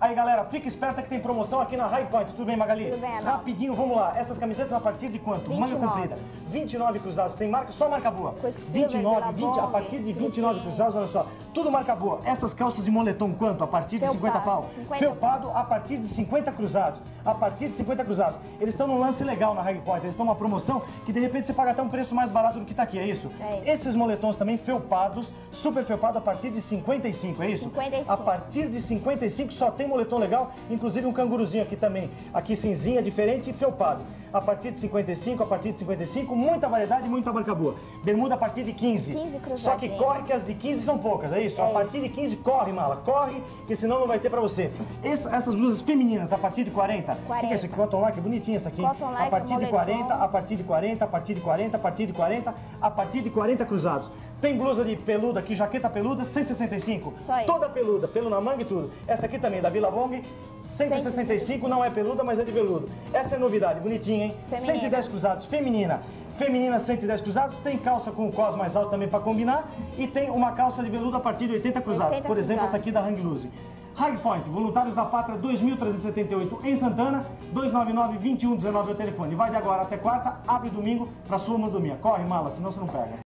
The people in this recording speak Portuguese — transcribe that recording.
Aí, galera, fica esperta que tem promoção aqui na High Point. Tudo bem, Magali? Tudo bem, Adão. Rapidinho, vamos lá. Essas camisetas a partir de quanto? 29. Manga comprida. 29 cruzados. Tem marca, só marca boa. Quicksilver, 29, 20, a Billabong, partir de 29 Biquíni. cruzados, olha só. Tudo marca boa. Essas calças de moletom, quanto? A partir de 50 pau. 50 Felpado, a partir de 50 cruzados. A partir de 50 cruzados. Eles estão num lance legal na High Point. Eles estão numa promoção que, de repente, você paga até um preço mais barato do que tá aqui, é isso? É isso. Esses moletons também felpados, super felpado, a partir de 55, é isso? 55. A partir de 55 só tem moletom legal, inclusive um canguruzinho aqui também. Aqui cinzinha, diferente e felpado. A partir de 55, a partir de 55, muita variedade e muita marca boa. Bermuda a partir de 15. 15 cruzadinhas. Só que corre que as de 15 são poucas, é isso? A partir de 15, corre, mala, corre, que senão não vai ter pra você. Essas blusas femininas, a partir de 40. 40. O que é esse Cotton Like? Bonitinha essa aqui. Cotton Like, a partir de moletom. 40, a partir de 40, a partir de 40, a partir de 40, a partir de 40 cruzados. Tem blusa de peluda aqui, jaqueta peluda, 165. Só isso. Toda peluda, pelo na manga e tudo. Essa aqui também, da Billabong, 165, não é peluda, mas é de veludo. Essa é novidade, bonitinha, hein? Feminina. 110 cruzados, feminina. Feminina, 110 cruzados, tem calça com o cos mais alto também para combinar e tem uma calça de veludo a partir de 80 cruzados. 80 Por exemplo, cruzados. essa aqui da Hang Loose. High Point, Voluntários da Pátria, 2378 em Santana, 299-2119 é o telefone. Vai de agora até quarta, abre domingo para sua mordomia. Corre, mala, senão você não pega.